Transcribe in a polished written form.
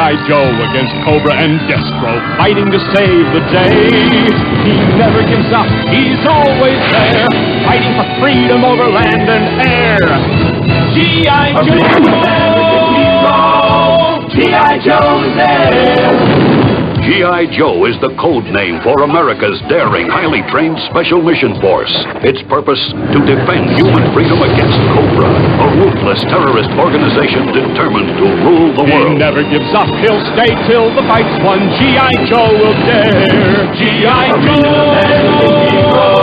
G.I. Joe against Cobra and Destro, fighting to save the day. He never gives up, he's always there, fighting for freedom over land and air. G.I. Joe! G.I. Joe is there! G.I. Joe is the code name for America's daring, highly trained Special Mission Force. Its purpose, to defend human freedom against Cobra, a ruthless terrorist organization determined to rule the world. He never gives up, he'll stay till the fight's won. G.I. Joe will dare. G.I. Joe!